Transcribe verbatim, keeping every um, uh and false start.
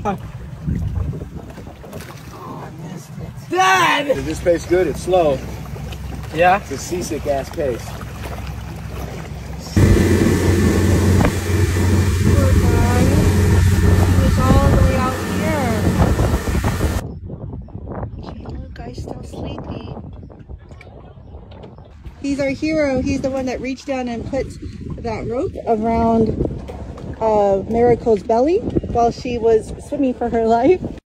I missed it. Dad! Is this pace good? It's slow. Yeah? It's a seasick ass pace. Poor guy. He was all the way out here. Oh, the guy's still sleeping. He's our hero. He's the one that reached down and put that rope around uh, Miracle's belly while she was swimming for her life.